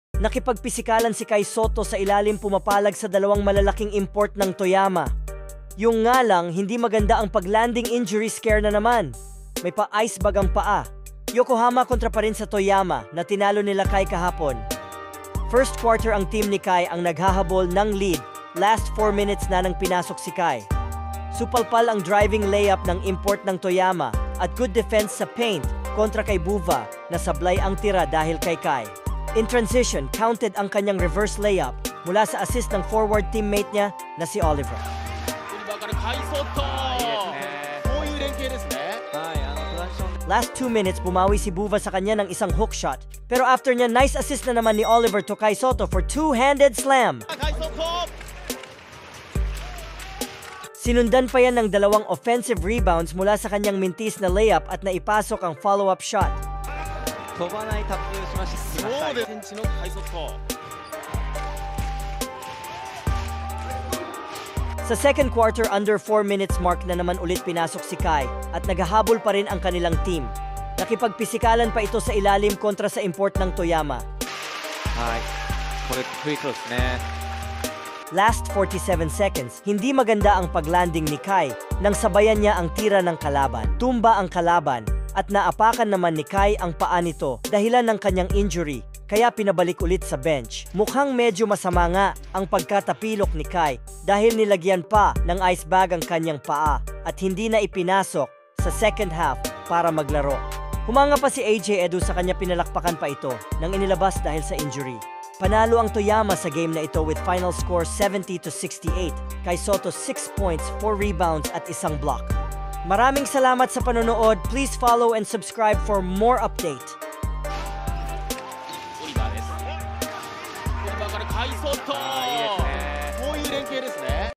Nakipagpisikalan si Kai Sotto sa ilalim pumapalag sa dalawang malalaking import ng Toyama. Yung nga lang, hindi maganda ang pag-landing injury scare na naman. May pa-ice bag ang paa. Yokohama kontra pa rin sa Toyama na tinalo nila Kai kahapon. First quarter ang team ni Kai ang naghahabol ng lead. Last 4 minutes na nang pinasok si Kai. Supalpal ang driving layup ng import ng Toyama at good defense sa paint kontra kay Buva na sablay ang tira dahil kay Kai. In transition, counted ang kanyang reverse layup mula sa assist ng forward teammate niya na si Oliver. Last 2 minutes, bumawi si Buva sa kanya ng isang hook shot. Pero after niya, nice assist na naman ni Oliver to Kai Sotto for two-handed slam. Sinundan pa yan ng dalawang offensive rebounds mula sa kanyang mintis na layup at naipasok ang follow-up shot. Sa second quarter, under 4 minutes mark na naman ulit pinasok si Kai at naghahabol pa rin ang kanilang team. Nakipagpisikalan pa ito sa ilalim kontra sa import ng Toyama. Last 47 seconds, hindi maganda ang paglanding ni Kai nang sabayan niya ang tira ng kalaban. Tumba ang kalaban at naapakan naman ni Kai ang paa nito dahilan ng kanyang injury, kaya pinabalik ulit sa bench. Mukhang medyo masama nga ang pagkatapilok ni Kai dahil nilagyan pa ng ice bag ang kanyang paa at hindi na ipinasok sa second half para maglaro. Humanga pa si AJ Edu sa kanya, pinalakpakan pa ito nang inilabas dahil sa injury. Panalo ang Toyama sa game na ito with final score 70-68. Kai Sotto 6 points, 4 rebounds at isang block. Maraming salamat sa panonood. Please follow and subscribe for more update. Kai Sotto!